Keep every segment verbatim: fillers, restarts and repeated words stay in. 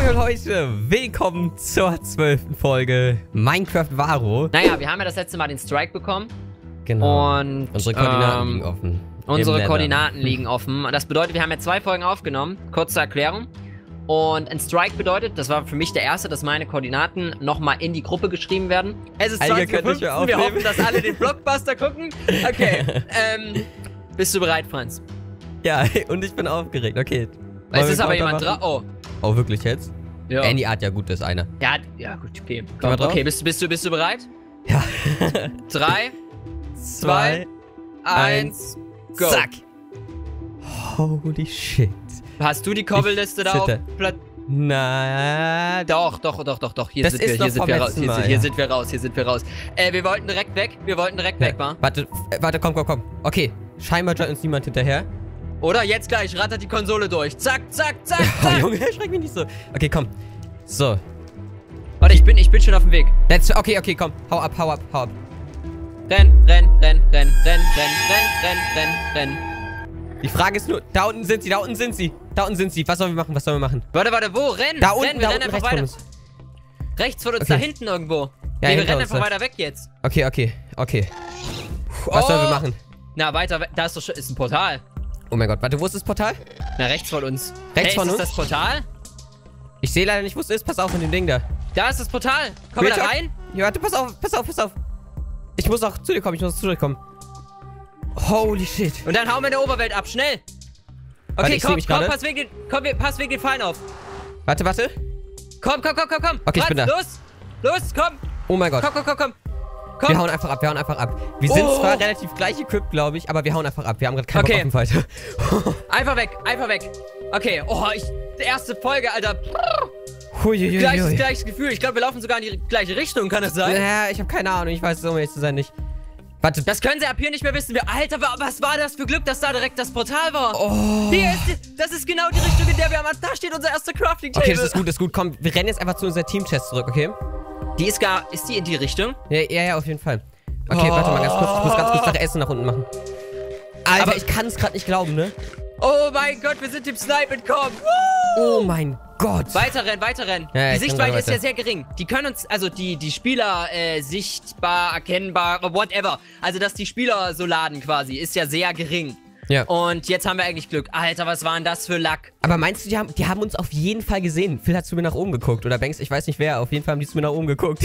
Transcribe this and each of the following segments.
Moin Leute, willkommen zur zwölften Folge Minecraft Varo. Naja, wir haben ja das letzte Mal den Strike bekommen. Genau. Und unsere Koordinaten ähm, liegen offen. Unsere Koordinaten liegen offen. Das bedeutet, wir haben ja zwei Folgen aufgenommen. Kurze Erklärung. Und ein Strike bedeutet, das war für mich der erste, dass meine Koordinaten nochmal in die Gruppe geschrieben werden. Es ist zwanzig Uhr fünfzehn, wir hoffen, dass alle den Blockbuster gucken. Okay, ähm, bist du bereit, Franz? Ja, und ich bin aufgeregt, okay. Es ist aber jemand drauf. Oh. Oh, wirklich jetzt? Ja. Andy Art, ja gut, das ist einer. Ja, ja gut, okay. Komm, okay, bist, bist, du, bist du bereit? Ja. Drei, zwei, eins, go. Zack. Holy shit. Hast du die Kobbelliste da auf Platz? Na, doch, doch, doch, doch, doch. Hier das sind ist wir, hier sind wir raus. Hier, Mal, sind, hier ja. sind wir raus, hier sind wir raus. Äh, wir wollten direkt weg, wir wollten direkt ja. weg, wa? Warte, warte, komm, komm, komm. Okay, scheinbar joint uns niemand hinterher. Oder jetzt gleich, rattert die Konsole durch. Zack, zack, zack, Oh, zack. Junge, schreck mich nicht so. Okay, komm. So. Warte, ich bin, ich bin schon auf dem Weg. Let's, okay, okay, komm. Hau ab, hau ab, hau ab. Renn, renn, renn, renn, renn, renn, renn, renn, renn, renn. Die Frage ist nur, da unten sind sie, da unten sind sie. Da unten sind sie. Was sollen wir machen, was sollen wir machen? Warte, warte, wo? Renn, Da unten, renn, wir da rennen unten, einfach rechts weiter. von uns. Rechts von uns, Okay. da hinten irgendwo. Ja, nee, wir hinter rennen uns, einfach da. weiter weg jetzt. Okay, okay, okay. Was Oh. sollen wir machen? Na, weiter weg, da ist doch schon, ist ein Portal. Oh mein Gott, warte, wo ist das Portal? Na, rechts von uns. Rechts hey, von ist uns? das das Portal? Ich sehe leider nicht, wo es ist. Pass auf mit dem Ding da. Da ist das Portal. Kommen wir da Real rein? Ja, warte, pass auf, pass auf, pass auf. Ich muss auch zu dir kommen, ich muss auch zu dir kommen. Holy shit. Und dann hauen wir in der Oberwelt ab, schnell. Warte, Okay, ich seh komm, mich komm, gerade. pass wegen den, komm, wir- pass wegen den Fallen auf. Warte, warte. Komm, komm, komm, komm, komm. Okay, ich bin da. Los, los, komm. Oh mein Gott. Komm, komm, komm, komm. Komm. Wir hauen einfach ab, wir hauen einfach ab. Wir sind Oh. zwar relativ gleich equipped, glaube ich, aber wir hauen einfach ab. Wir haben gerade keinen Okay. Bock auf den Fight. Einfach weg, einfach weg. Okay, oh, ich, die erste Folge, Alter. Huiuiui. Gleiches, gleiches Gefühl. Ich glaube, wir laufen sogar in die gleiche Richtung, kann das sein? Ja, ich habe keine Ahnung, ich weiß es, um ehrlich zu sein, nicht. Warte, Das können sie ab hier nicht mehr wissen. Wir, Alter, wa- was war das für Glück, dass da direkt das Portal war? Oh. Hier ist, das ist genau die Richtung, in der wir am... Da steht unser erster Crafting-Table. Okay, das ist gut, das ist gut. Komm, wir rennen jetzt einfach zu unserer Team-Chest zurück, okay? Die ist gar... Ist die in die Richtung? Ja, ja, ja, auf jeden Fall. Okay, Oh. warte mal ganz kurz. Ich muss ganz kurz nach Essen nach unten machen. Alter, Aber- ich kann es gerade nicht glauben, ne? Oh mein Gott, wir sind dem Snipe entkommen. Oh mein Gott. Weiterrennen, weiterrennen. Ja, ja, die ich renn Sichtweite gerade ist ja weiter. sehr gering. Die können uns, also die, die Spieler äh, sichtbar, erkennbar, whatever. Also, dass die Spieler so laden quasi, ist ja sehr gering. Ja. Und jetzt haben wir eigentlich Glück. Alter, was war denn das für Lack? Aber meinst du, die haben, die haben uns auf jeden Fall gesehen? Phil hat zu mir nach oben geguckt. Oder Banks, ich weiß nicht wer. Auf jeden Fall haben die zu mir nach oben geguckt.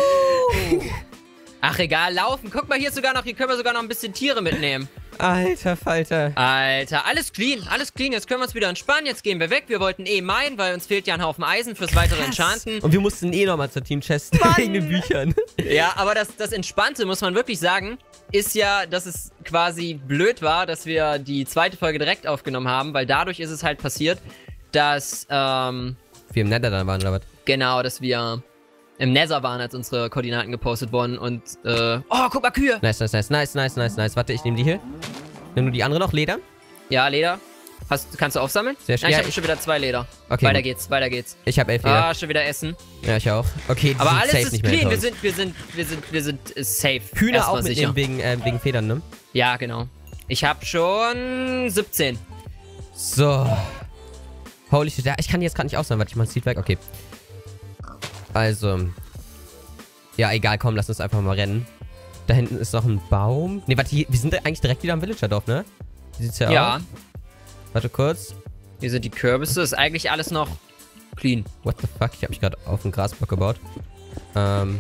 Ach egal, laufen. Guck mal, hier ist sogar noch, hier können wir sogar noch ein bisschen Tiere mitnehmen. Alter Falter. Alter, alles clean, alles clean. Jetzt können wir uns wieder entspannen. Jetzt gehen wir weg. Wir wollten eh meinen, weil uns fehlt ja ein Haufen Eisen fürs weitere Enchanten. Und wir mussten eh nochmal zur Team-Chest wegen den Büchern. Ja, aber das, das Entspannte, muss man wirklich sagen, ist ja, dass es quasi blöd war, dass wir die zweite Folge direkt aufgenommen haben, weil dadurch ist es halt passiert, dass, ähm, Wir im Nether dann waren, oder was? genau, dass wir im Nether waren, als unsere Koordinaten gepostet wurden und, äh, oh, guck mal, Kühe! Nice, nice, nice, nice, nice, nice, nice. Warte, ich nehme die hier. Nimm du die andere noch, Leder? Ja, Leder. Hast, kannst du aufsammeln? Sehr Nein, ich schwer. habe schon wieder zwei Leder. Okay, Weiter gut. geht's, weiter geht's. Ich habe elf Leder. Ah, schon wieder Essen. Ja, ich auch. Okay, die Aber sind alles safe ist nicht mehr clean. hinter Wir uns. sind, wir sind, wir sind, wir sind äh, safe. Hühner Erstmal auch sicher. mitnehmen wegen, äh, wegen Federn, ne? Ja, genau. Ich habe schon siebzehn. So. Holy shit. Ja, ich kann die jetzt gerade nicht aussagen. Warte, ich mach das Seed weg. Okay. Also. Ja, egal. Komm, lass uns einfach mal rennen. Da hinten ist noch ein Baum. Ne, warte, hier, wir sind eigentlich direkt wieder am Villagerdorf, ne? Wie sieht's ja, Ja. aus? Warte kurz. Hier sind die Kürbisse. Ist eigentlich alles noch clean. What the fuck? Ich habe mich gerade auf den Grasblock gebaut. Ähm.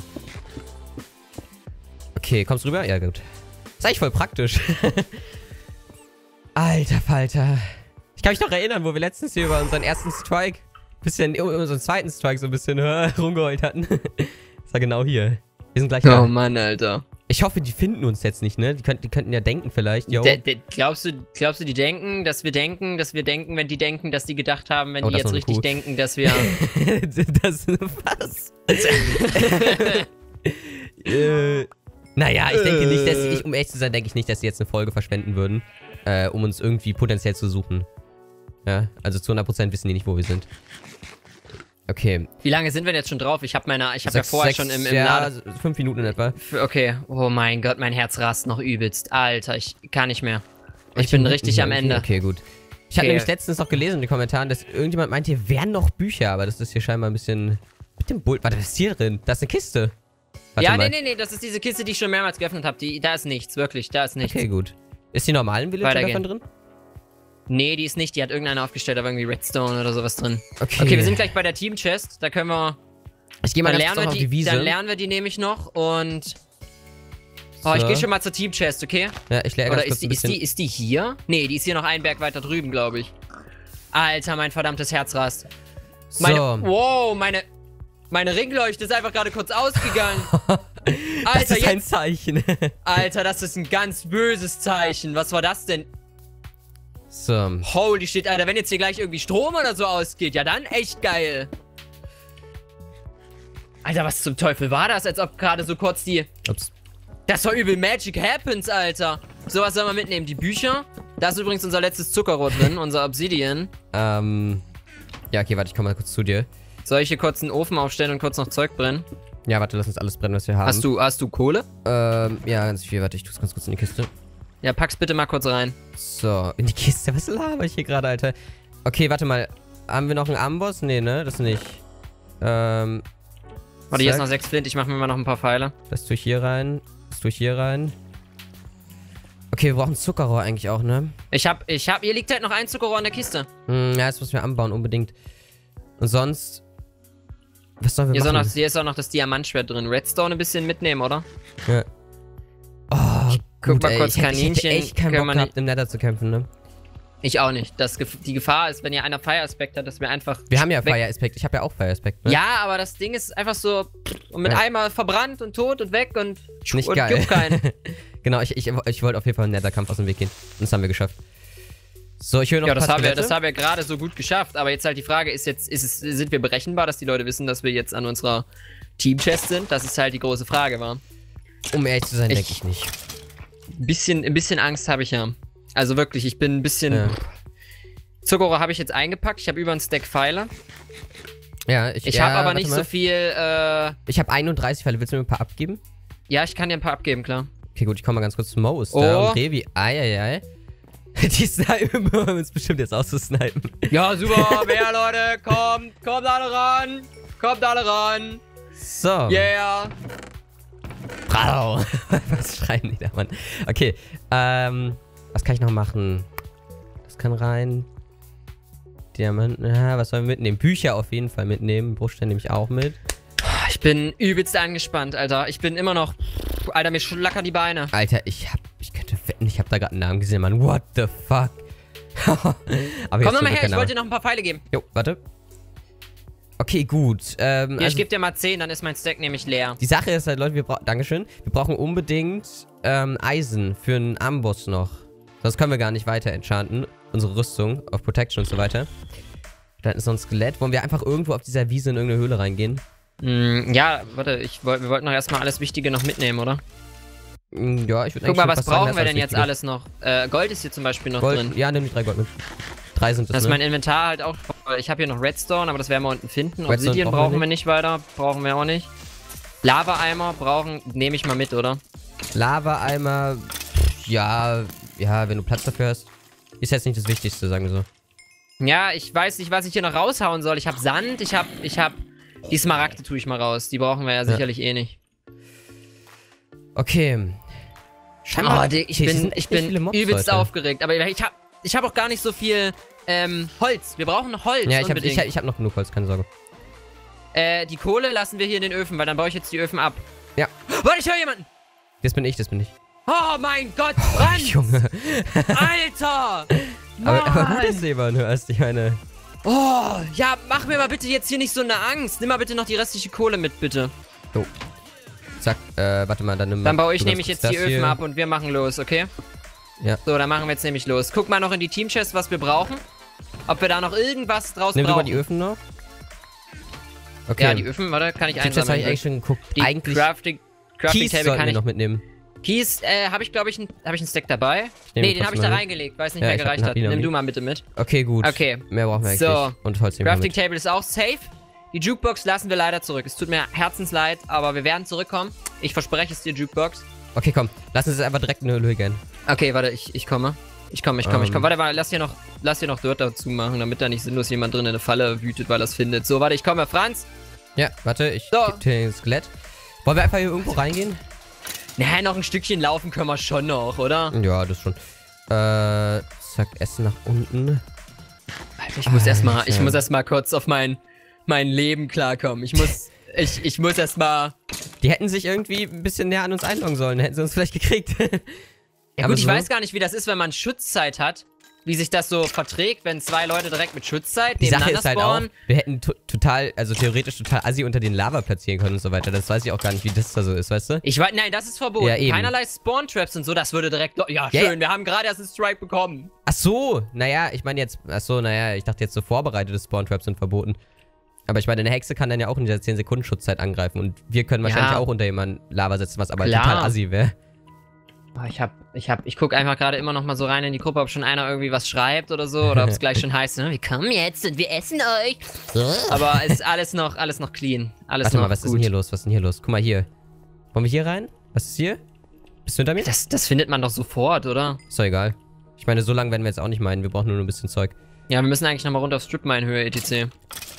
Okay, kommst du rüber? Ja, gut. Ist eigentlich voll praktisch. Alter Falter. Ich kann mich noch erinnern, wo wir letztens hier über unseren ersten Strike, bisschen, über unseren zweiten Strike so ein bisschen äh, rumgeheult hatten. Das war genau hier. Wir sind gleich da. Oh Mann, Alter. Ich hoffe, die finden uns jetzt nicht, ne? Die, könnt, die könnten ja denken vielleicht. Yo. De, de, glaubst, du, glaubst du, die denken, dass wir denken, dass wir denken, wenn die denken, dass die gedacht haben, wenn Oh, die das ist jetzt noch eine richtig Kuh. denken, dass wir... Das was? äh, naja, ich denke nicht, dass ich, um ehrlich zu sein, denke ich nicht, dass sie jetzt eine Folge verschwenden würden, äh, um uns irgendwie potenziell zu suchen. Ja, also zu hundert Prozent wissen die nicht, wo wir sind. Okay. Wie lange sind wir denn jetzt schon drauf? Ich habe meine, ich habe ja Sechs- vorher sechs- schon im, im ja, Laden... fünf Minuten in etwa. Okay, oh mein Gott, mein Herz rast noch übelst. Alter, ich kann nicht mehr. Ich Okay, bin richtig ja, am okay, Ende. Okay, gut. Ich habe nämlich letztens noch gelesen in den Kommentaren, dass irgendjemand meint, hier wären noch Bücher, aber das ist hier scheinbar ein bisschen mit dem Bull. Warte, was ist hier drin? Da ist eine Kiste. Warte ja, mal. nee, nee, nee, das ist diese Kiste, die ich schon mehrmals geöffnet habe. Da ist nichts, wirklich, da ist nichts. Okay, gut. Ist die normalen Villager davon drin? Nee, die ist nicht. Die hat irgendeiner aufgestellt, aber irgendwie Redstone oder sowas drin. Okay. Okay, wir sind gleich bei der Team Chest. Da können wir... Ich gehe mal dann ganz lernen wir auf die, die Wiese. Dann lernen wir die nämlich noch und... Oh, so. ich gehe schon mal zur Team Chest, okay? Ja, ich lerne Oder ganz ist die, kurz ein ist, die, ist die hier? Nee, die ist hier noch einen Berg weiter drüben, glaube ich. Alter, mein verdammtes Herz rast. Meine, so. Wow, meine... Meine Ringleuchte ist einfach gerade kurz ausgegangen. Alter, das ist ein Zeichen. Alter, das ist ein ganz böses Zeichen. Was war das denn? So. Holy shit, Alter, wenn jetzt hier gleich irgendwie Strom oder so ausgeht, ja dann echt geil. Alter, was zum Teufel war das? Als ob gerade so kurz die... Ups. Das war übel Magic Happens, Alter. Sowas soll man mitnehmen. Die Bücher. Da ist übrigens unser letztes Zuckerrohr drin, unser Obsidian. Ähm... Ja, okay, warte, ich komme mal kurz zu dir. Soll ich hier kurz einen Ofen aufstellen und kurz noch Zeug brennen? Ja, warte, lass uns alles brennen, was wir haben. Hast du, hast du Kohle? Ähm, ja, ganz viel. Warte, ich tu's ganz kurz in die Kiste. Ja, pack's bitte mal kurz rein. So, in die Kiste. Was laber ich hier gerade, Alter? Okay, warte mal. Haben wir noch einen Amboss? Nee, ne? Das nicht. Ähm... Warte, hier ist noch sechs Flint. Ich mache mir mal noch ein paar Pfeile. Das tue ich hier rein. Das tue ich hier rein. Okay, wir brauchen Zuckerrohr eigentlich auch, ne? Ich hab, ich hab... Hier liegt halt noch ein Zuckerrohr in der Kiste. Hm, ja, das müssen wir anbauen, unbedingt. Und sonst... Was sollen wir hier machen? Ist noch, hier ist auch noch das Diamantschwert drin. Redstone ein bisschen mitnehmen, oder? Ja. Oh, Guck gut, mal ey. kurz, ich, Kaninchen. Ich hätte echt keinen Bock gehabt, im Nether zu kämpfen, ne? Ich auch nicht. Das, die Gefahr ist, wenn ihr einer Fire Aspect hat, dass wir einfach... Wir haben ja Fire Aspect. Ich habe ja auch Fire Aspect, ne? Ja, aber das Ding ist einfach so... Und mit ja. einmal verbrannt und tot und weg und... Nicht und geil. Gibt keinen. Genau, ich, ich, ich wollte auf jeden Fall einen Nether-Kampf aus dem Weg gehen. Und das haben wir geschafft. So, ich höre noch Ja, ein das paar haben, wir, Skelette. das haben wir gerade so gut geschafft. Aber jetzt halt die Frage, ist jetzt, ist es, sind wir berechenbar, dass die Leute wissen, dass wir jetzt an unserer Team-Chest sind? Das ist halt die große Frage, war. Um ehrlich zu sein, Ich- denke ich nicht. Ein bisschen, ein bisschen Angst habe ich ja. Also wirklich, ich bin ein bisschen... Ja. Zuckerrohr habe ich jetzt eingepackt. Ich habe über einen Stack Pfeile. Ja, ich, Ich ja, habe aber warte nicht mal. so viel... Äh, Ich habe einunddreißig Pfeile. Willst du mir ein paar abgeben? ja, ich kann dir ein paar abgeben, klar. Okay, gut, ich komme mal ganz kurz zu Mo. Ist Oh. da und Revi. Eieiei. Die snipen, um uns bestimmt jetzt auszusnipen. Ja, super. Wer, Leute? Kommt. Kommt alle ran. Kommt alle ran. So. Yeah. Brau. Was schreien die da, Mann? Okay, ähm, was kann ich noch machen? Das kann rein. Diamanten, ja, was sollen wir mitnehmen? Bücher auf jeden Fall mitnehmen. Bruchstein nehme ich auch mit. Ich bin übelst angespannt, Alter. Ich bin immer noch... Alter, mir schlackern die Beine. Alter, ich hab, ich könnte wetten, ich hab da gerade einen Namen gesehen, Mann. What the fuck? Aber Komm noch mal her, ich wollte dir noch ein paar Pfeile geben. Jo, warte. Okay, gut. Ähm, Hier, also ich gebe dir mal zehn, dann ist mein Stack nämlich leer. die Sache ist halt, Leute, wir brauchen... Dankeschön. Wir brauchen unbedingt ähm, Eisen für einen Amboss noch. Sonst können wir gar nicht weiter enchanten. Unsere Rüstung auf Protection und so weiter. Da ist noch ein Skelett. Wollen wir einfach irgendwo auf dieser Wiese in irgendeine Höhle reingehen? Mm, ja, warte, ich wollt, wir wollten doch erstmal alles Wichtige noch mitnehmen, oder? Mm, Ja, ich würde Guck mal, was fast sagen, brauchen das wir ist denn jetzt Wichtige. alles noch? Äh, Gold ist hier zum Beispiel noch Gold, drin. ja, nimm die drei Gold mit. Drei sind das, Das ist ne? mein Inventar halt auch voll. Ich habe hier noch Redstone, aber das werden wir unten finden. Redstone Obsidian brauchen wir brauchen wir nicht weiter. Brauchen wir auch nicht. Lava-Eimer brauchen, nehme ich mal mit, oder? Lava-Eimer, ja, ja, wenn du Platz dafür hast. Ist jetzt nicht das Wichtigste, sagen wir so. Ja, ich weiß nicht, was ich hier noch raushauen soll. Ich habe Sand, ich habe, ich habe... Die Smaragde tue ich mal raus. Die brauchen wir ja sicherlich eh nicht. Okay. Oh, die, ich okay, es bin, sind ich echt viele bin Mobs übelst heute. aufgeregt. Aber ich habe ich hab auch gar nicht so viel ähm, Holz. Wir brauchen noch Holz Ja, ich habe unbedingt. ich, hab- ich hab noch genug Holz, keine Sorge. Äh, die Kohle lassen wir hier in den Öfen, weil dann baue ich jetzt die Öfen ab. Ja. Warte, ich höre jemanden! Das bin ich, das bin ich. Oh mein Gott, Brand! Junge. Alter! Aber, aber gut, Mann. dass du jemanden hörst, ich meine... Oh, ja, mach mir mal bitte jetzt hier nicht so eine Angst. Nimm mal bitte noch die restliche Kohle mit, bitte. So. Zack, äh, warte mal, dann nimm Dann baue ich du nämlich ganz jetzt kurz die das Öfen hier. ab und wir machen los, okay? Ja. So, dann machen wir jetzt nämlich los. Guck mal noch in die Team-Chest, was wir brauchen. Ob wir da noch irgendwas draus Nimm du mal brauchen. die Öfen noch. Okay. Ja, die Öfen, warte, kann ich Tipps, das habe ich einsammeln. eigentlich schon geguckt. Die eigentlich Crafting, Crafting Kies Table sollten kann wir ich... noch mitnehmen. Kies, äh, habe ich, glaube ich, ein, hab ich einen Stack dabei? Ich nehme Nee, den kurz habe ich da mal. reingelegt, weil es nicht Ja, mehr ich hab gereicht einen hat. Hab ich noch Nimm nie. du mal bitte mit. Okay, gut. Okay. Mehr brauchen wir eigentlich So. nicht. Und Holz nehmen wir Crafting mit. Table ist auch safe. Die Jukebox lassen wir leider zurück. Es tut mir herzensleid, aber wir werden zurückkommen. Ich verspreche es dir, Jukebox. Okay, komm. Lass uns jetzt einfach direkt in eine Höhle gehen. Okay, warte, ich, ich komme. Ich komm, ich komm, um. ich komm. Warte, warte, lass hier noch, lass hier noch Dirt dazu machen, damit da nicht sinnlos jemand drin in eine Falle wütet, weil er es findet. So, warte, ich komme, Franz. Ja, warte, ich so. geb dir den Skelett. Wollen wir einfach hier irgendwo reingehen? Naja, noch ein Stückchen laufen können wir schon noch, oder? Ja, das schon. Äh, zack, Essen nach unten. Alter, ich muss erstmal, ich muss erstmal kurz auf mein, mein Leben klarkommen. Ich muss, ich, ich muss erstmal. Die hätten sich irgendwie ein bisschen näher an uns einloggen sollen, hätten sie uns vielleicht gekriegt. Ja gut, ich so? weiß gar nicht, wie das ist, wenn man Schutzzeit hat. Wie sich das so verträgt, wenn zwei Leute direkt mit Schutzzeit Die Sache ist halt spawnen. auch, wir hätten total, also theoretisch total assi unter den Lava platzieren können und so weiter. Das weiß ich auch gar nicht, wie das da so ist, weißt du? Ich weiß, nein, das ist verboten. Ja, eben. Keinerlei Spawn-Traps und so, das würde direkt, ja, schön, ja, wir haben gerade erst einen Strike bekommen. Ach so, naja, ich meine jetzt, ach so, naja, ich dachte jetzt so vorbereitete Spawn-Traps sind verboten. Aber ich meine, eine Hexe kann dann ja auch in dieser zehn Sekunden Schutzzeit angreifen und wir können wahrscheinlich ja. auch unter jemanden Lava setzen, was aber Klar. total assi wäre. Oh, ich hab, ich hab, ich guck einfach gerade immer noch mal so rein in die Gruppe, ob schon einer irgendwie was schreibt oder so, oder ob es gleich schon heißt, ne, wir kommen jetzt und wir essen euch. Aber es ist alles noch, alles noch clean. Alles Warte noch mal, was gut. ist denn hier los? Was ist denn hier los? Guck mal hier. Wollen wir hier rein? Was ist hier? Bist du hinter mir? Das, das findet man doch sofort, oder? Ist doch egal. Ich meine, so lange werden wir jetzt auch nicht meinen. Wir brauchen nur ein bisschen Zeug. Ja, wir müssen eigentlich noch mal runter auf Strip-Mine-Höhe, et cetera.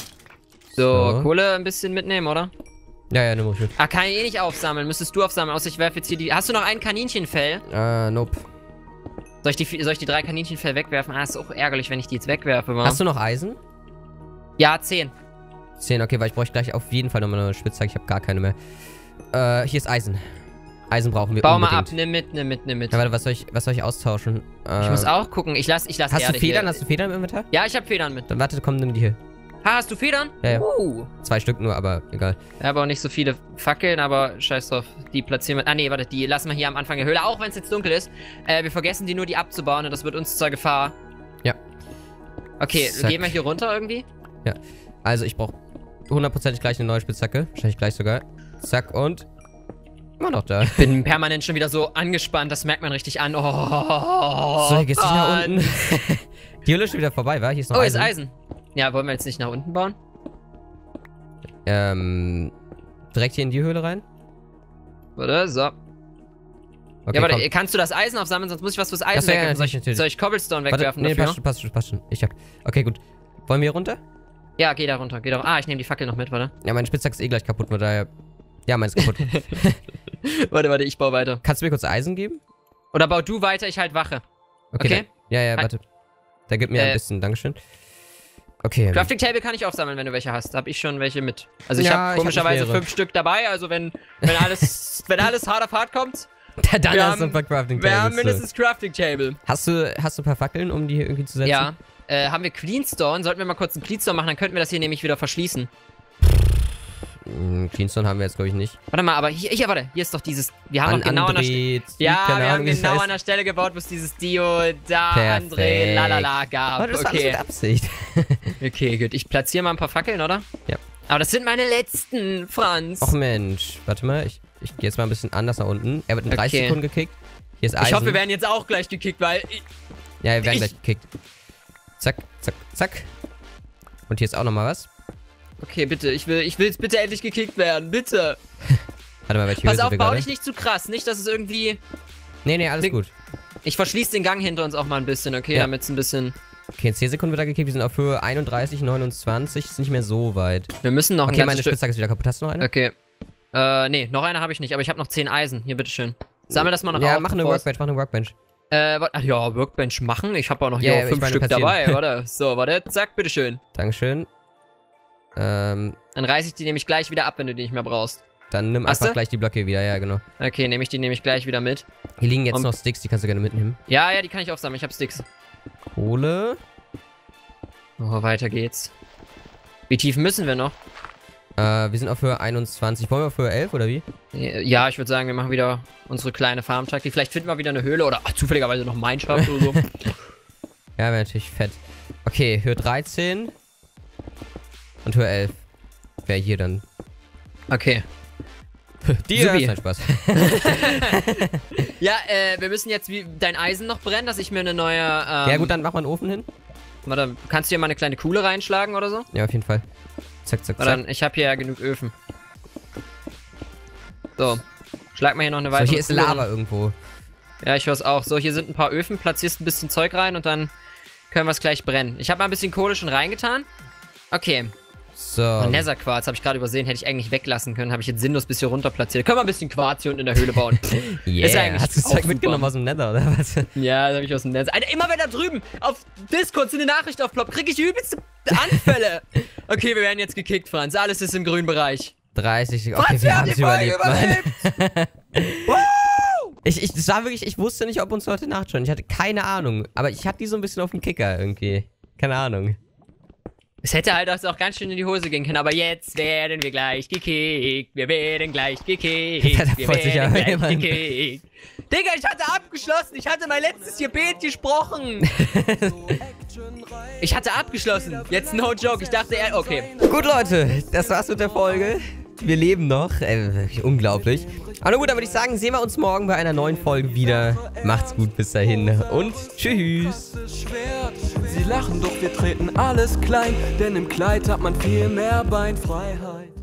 So, so, Kohle ein bisschen mitnehmen, oder? Ja, ja, nimm ich mit. Ah, kann ich eh nicht aufsammeln. Müsstest du aufsammeln, außer ich werfe jetzt hier die... Hast du noch ein Kaninchenfell? Äh, nope. Soll ich die, soll ich die drei Kaninchenfell wegwerfen? Ah, ist auch ärgerlich, wenn ich die jetzt wegwerfe. Wa? Hast du noch Eisen? Ja, zehn. zehn, okay, weil ich brauche gleich auf jeden Fall nochmal eine Spitzhacke. Ich habe gar keine mehr. Äh, hier ist Eisen. Eisen brauchen wir Bau unbedingt. mal ab, nimm mit, nimm mit, nimm mit. Ja, warte, was soll ich, was soll ich austauschen? Äh, ich muss auch gucken. Ich lass, ich lass Hast Erde du Federn? hier. Hast du Federn im Inventar? Ja, ich habe Federn mit. Dann warte, komm, nimm die hier. Ha, hast du Federn? Ja, ja. Uh. Zwei Stück nur, aber egal. Ich habe auch nicht so viele Fackeln, aber scheiß drauf. Die platzieren wir. Ah, nee, warte, die lassen wir hier am Anfang der Höhle, auch wenn es jetzt dunkel ist. Äh, wir vergessen die nur, die abzubauen und das wird uns zur Gefahr. Ja. Okay, Zack. gehen wir hier runter irgendwie? Ja. Also, ich brauche hundertprozentig gleich eine neue Spitzhacke. Wahrscheinlich gleich sogar. Zack und... Immer noch da. Ich bin permanent schon wieder so angespannt, das merkt man richtig an. Oh, so, hier geht's nicht nach unten. Die Höhle ist schon wieder vorbei, wa? Hier ist noch oh, Eisen. ist Eisen. Ja, wollen wir jetzt nicht nach unten bauen? Ähm, direkt hier in die Höhle rein? Oder? So. Okay, ja, warte, komm. Kannst du das Eisen aufsammeln? Sonst muss ich was fürs Eisen so, wegwerfen. Ja, soll, ich, soll ich Cobblestone wegwerfen warte, nee, dafür? passt, passt, passt, passt schon. Ich hab... Okay, gut. Wollen wir hier runter? Ja, geh da runter, geh da runter. Ah, ich nehme die Fackel noch mit, warte. Ja, mein Spitzhack ist eh gleich kaputt, von daher... Ja, meins ist kaputt. Warte, warte, ich baue weiter. Kannst du mir kurz Eisen geben? Oder bau du weiter, ich halt Wache. Okay? okay? Da, ja, ja, warte. Da gib mir äh, ein bisschen, Dankeschön. Okay. Crafting Table kann ich aufsammeln, wenn du welche hast. Da hab ich schon welche mit. Also ich ja, habe komischerweise hab fünf Stück dabei, also wenn, wenn alles, wenn alles hart auf hart kommt, dann hast du ein paar Crafting Tables. Wir haben mindestens Crafting Table. Hast du, hast du ein paar Fackeln, um die hier irgendwie zu setzen? Ja. Äh, haben wir Cleanstone? Sollten wir mal kurz einen Cleanstone machen, dann könnten wir das hier nämlich wieder verschließen. Cleanstone haben wir jetzt, glaube ich, nicht. Warte mal, aber hier, hier, warte, hier ist doch dieses... Wir haben an doch genau an der Stelle... Ja, wir haben Ahnung, genau an der Stelle gebaut, wo es dieses Dio, da, Perfekt. André, lalala gab. Warte, das okay. war mit Absicht. Okay, gut. Ich platziere mal ein paar Fackeln, oder? Ja. Aber das sind meine letzten, Franz. Och Mensch, warte mal, ich, ich gehe jetzt mal ein bisschen anders nach unten. Er wird in dreißig Okay. Sekunden gekickt. Hier ist Eisen. Ich hoffe, wir werden jetzt auch gleich gekickt, weil... Ich, ja, wir werden ich, gleich gekickt. Zack, zack, zack. Und hier ist auch nochmal was. Okay, bitte, ich will, ich will jetzt bitte endlich gekickt werden, bitte. Warte mal, welche Pass Höhe auf, sind wir bau gerade? dich nicht zu krass, nicht, dass es irgendwie... Nee, nee, alles ich, gut. Ich verschließe den Gang hinter uns auch mal ein bisschen, okay, ja. damit es ein bisschen... Okay, in zehn Sekunden wird er gekickt, wir sind auf Höhe einunddreißig, neunundzwanzig, ist nicht mehr so weit. Wir müssen noch okay, ein meine Spitzhacke ist wieder kaputt, hast du noch eine? Okay. Äh, nee, noch eine habe ich nicht, aber ich habe noch zehn Eisen, hier, bitteschön. Sammel das mal noch ja, auf. Ja, mach eine Workbench, mach eine Workbench. Äh, warte, ach ja, Workbench machen, ich habe auch noch hier ja, auch fünf Stück dabei, warte. So, warte, zack, bitteschön. Dankeschön. Ähm... Dann reiße ich die nämlich gleich wieder ab, wenn du die nicht mehr brauchst. Dann nimm Hast einfach du? gleich die Blöcke wieder, ja, genau. Okay, nehme ich die nämlich gleich wieder mit. Hier liegen jetzt Und noch Sticks, die kannst du gerne mitnehmen. Ja, ja, die kann ich aufsammeln, ich habe Sticks. Kohle. Oh, weiter geht's. Wie tief müssen wir noch? Äh, wir sind auf Höhe einundzwanzig. Wollen wir auf Höhe elf, oder wie? Ja, ich würde sagen, wir machen wieder unsere kleine Farm-Taktik. Vielleicht finden wir wieder eine Höhle oder ach, zufälligerweise noch Mineshaft oder so. Ja, wäre natürlich fett. Okay, Höhe dreizehn. Und Höhe elf. Wäre hier dann. Okay. Die ist nein, Spaß. Ja, äh, wir müssen jetzt wie dein Eisen noch brennen, dass ich mir eine neue... Ähm, ja gut, dann mach mal einen Ofen hin. Warte, kannst du hier mal eine kleine Kuhle reinschlagen oder so? Ja, auf jeden Fall. Zack, zack, zack. Dann, ich habe hier ja genug Öfen. So. Schlag mal hier noch eine weitere So, hier ist Kuhle Lava rein. irgendwo. Ja, ich höre es auch. So, hier sind ein paar Öfen, platzierst ein bisschen Zeug rein und dann können wir es gleich brennen. Ich habe mal ein bisschen Kohle schon reingetan. Okay. So. Oh, Netherquarz habe ich gerade übersehen, hätte ich eigentlich weglassen können. Habe ich jetzt sinnlos ein bisschen runter platziert. Können wir ein bisschen Quarz hier unten in der Höhle bauen. Yeah. Ist eigentlich Hast du das Zeug mitgenommen aus dem Nether, oder was? Ja, das habe ich aus dem Nether. Alter, immer wenn da drüben auf Discord so eine Nachricht aufploppt, kriege ich übelste Anfälle. Okay, wir werden jetzt gekickt, Franz. Alles ist im grünen Bereich. dreißig, okay, Franz, wir, wir haben haben es die Folge überlebt, überlebt. Mann. ich, ich, das war wirklich, ich wusste nicht, ob uns heute Nacht schon. Ich hatte keine Ahnung. Aber ich hatte die so ein bisschen auf dem Kicker irgendwie. Keine Ahnung. Es hätte halt auch ganz schön in die Hose gehen können, aber jetzt werden wir gleich gekickt. Wir werden gleich gekickt. Wir werden gleich jemand. gekickt. Digga, ich hatte abgeschlossen. Ich hatte mein letztes Gebet gesprochen. Ich hatte abgeschlossen. Jetzt no joke. Ich dachte, er, okay. Gut, Leute, das war's mit der Folge. Wir leben noch. Äh, wirklich unglaublich. Aber gut, dann würde ich sagen, sehen wir uns morgen bei einer neuen Folge wieder. Macht's gut bis dahin und tschüss. Sie lachen, doch wir treten alles klein, denn im Kleid hat man viel mehr Beinfreiheit.